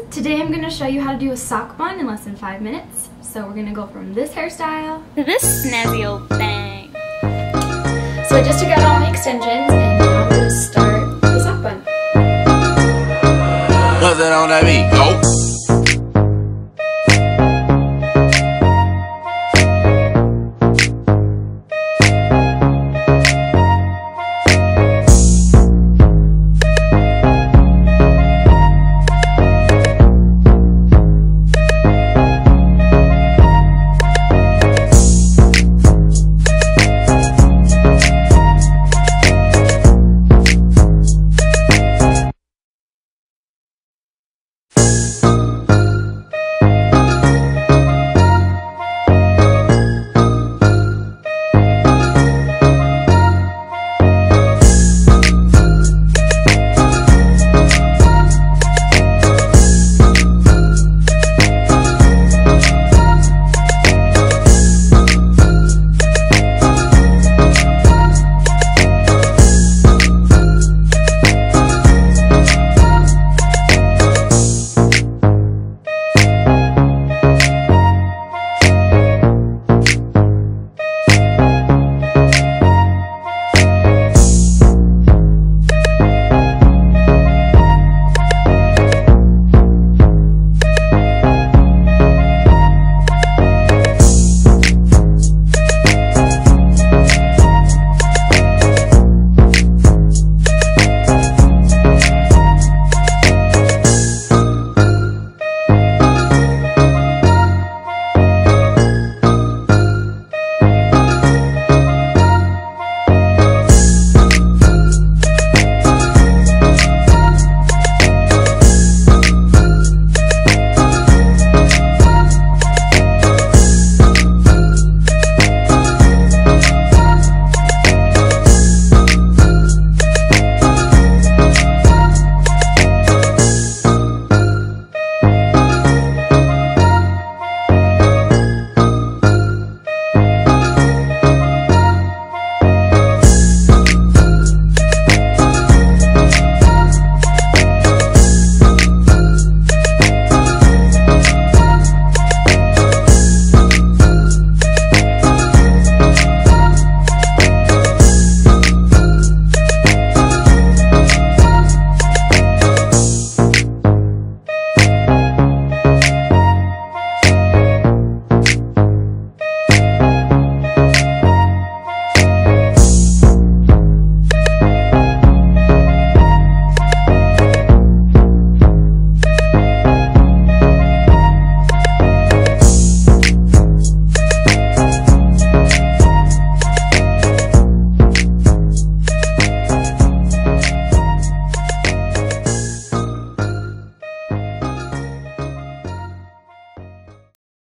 Today I'm going to show you how to do a sock bun in less than 5 minutes. So we're going to go from this hairstyle to this snazzy old thing. So I just took out all my extensions and now I'm going to start the sock bun. What's it on that beat? Oh.